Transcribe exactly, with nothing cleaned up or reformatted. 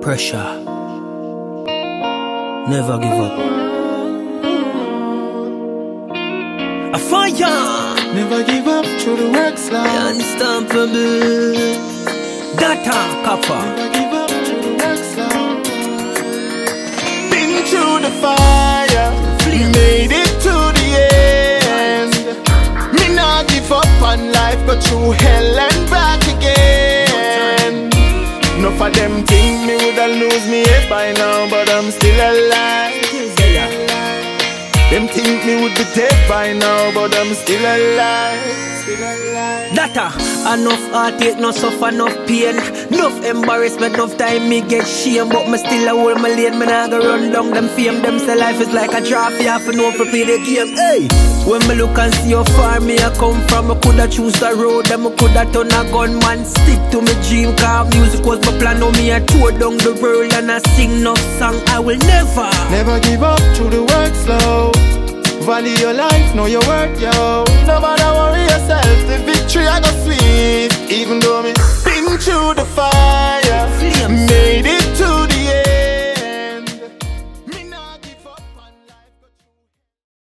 Pressure. Never give up. A fire. Never give up through the work slide. Unstoppable. Data copper. Never give up through the work slide. Been through the fire, made it to the end. Me not give up on life, but through hell and back again. Enough of them think me woulda lose me head by now, but I'm still alive. Them think me would be dead by now, but I'm still alive. Still alive. Data, enough heartache, no suffer, enough pain. Enough embarrassment, enough time me get shame. But me still a hold my lane, me nah go run down them fame. Them say life is like a trophy, I have to know to play the game. Hey, when me look and see how far me I come from, I coulda choose the road, then I coulda turn a gunman. Stick to me dream, cause music was my plan. Now me I tour down the world and I sing no song. I will never, never give up through the work slow. Value your life, know your worth, yo. Nobody